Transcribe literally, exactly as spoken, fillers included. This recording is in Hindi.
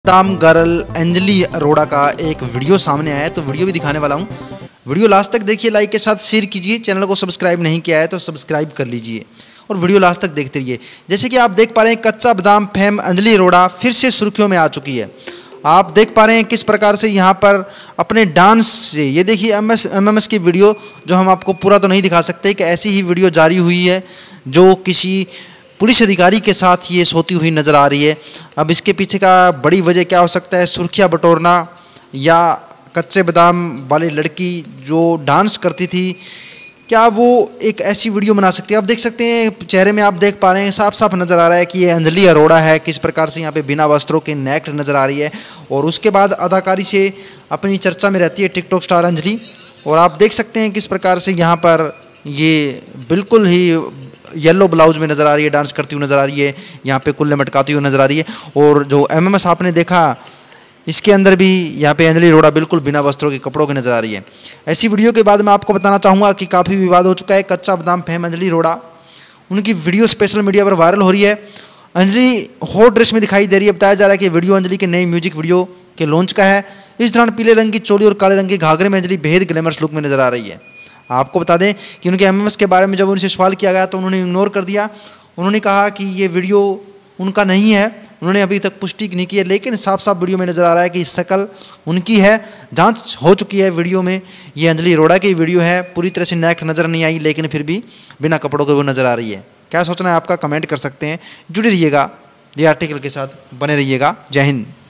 दाम गर्ल अंजलि अरोड़ा का एक वीडियो सामने आया है, तो वीडियो भी दिखाने वाला हूँ। वीडियो लास्ट तक देखिए, लाइक के साथ शेयर कीजिए। चैनल को सब्सक्राइब नहीं किया है तो सब्सक्राइब कर लीजिए और वीडियो लास्ट तक देखते रहिए। जैसे कि आप देख पा रहे हैं, कच्चा बादाम फेम अंजलि अरोड़ा फिर से सुर्खियों में आ चुकी है। आप देख पा रहे हैं किस प्रकार से यहाँ पर अपने डांस से, ये देखिए M S M M S की वीडियो, जो हम आपको पूरा तो नहीं दिखा सकते कि ऐसी ही वीडियो जारी हुई है जो किसी पुलिस अधिकारी के साथ ये सोती हुई नज़र आ रही है। अब इसके पीछे का बड़ी वजह क्या हो सकता है? सुर्खियाँ बटोरना या कच्चे बादाम वाली लड़की जो डांस करती थी, क्या वो एक ऐसी वीडियो बना सकती है? आप देख सकते हैं चेहरे में, आप देख पा रहे हैं साफ साफ नज़र आ रहा है कि ये अंजलि अरोड़ा है। किस प्रकार से यहाँ पे बिना वस्त्रों के नेक्ड नज़र आ रही है। और उसके बाद अदाकारी से अपनी चर्चा में रहती है टिकटॉक स्टार अंजलि। और आप देख सकते हैं किस प्रकार से यहाँ पर ये बिल्कुल ही येलो ब्लाउज में नज़र आ रही है, डांस करती हुई नज़र आ रही है, यहाँ पे कुल्ले मटकाती हुई नज़र आ रही है। और जो एम एम एस आपने देखा, इसके अंदर भी यहाँ पे अंजलि अरोड़ा बिल्कुल बिना वस्त्रों के कपड़ों की नज़र आ रही है। ऐसी वीडियो के बाद मैं आपको बताना चाहूँगा कि काफ़ी विवाद हो चुका है। कच्चा बादाम फेम अंजलि अरोड़ा, उनकी वीडियो सोशल मीडिया पर वायरल हो रही है। अंजलि हॉट ड्रेस में दिखाई दे रही है। बताया जा रहा है कि वीडियो अंजलि के नई म्यूजिक वीडियो के लॉन्च का है। इस दौरान पीले रंग की चोली और काले रंग के घाघरे में अंजलि बेहद ग्लैमरस लुक में नज़र आ रही है। आपको बता दें कि उनके एम एम एस के बारे में जब उनसे सवाल किया गया तो उन्होंने इग्नोर कर दिया। उन्होंने कहा कि ये वीडियो उनका नहीं है, उन्होंने अभी तक पुष्टि नहीं की है। लेकिन साफ साफ वीडियो में नज़र आ रहा है कि शक्ल उनकी है, जांच हो चुकी है वीडियो में। ये अंजलि अरोड़ा की वीडियो है, पूरी तरह से नेक नज़र नहीं आई, लेकिन फिर भी बिना कपड़ों के वो नज़र आ रही है। क्या सोचना है आपका, कमेंट कर सकते हैं। जुड़े रहिएगा दी आर्टिकल के साथ, बने रहिएगा। जय हिंद।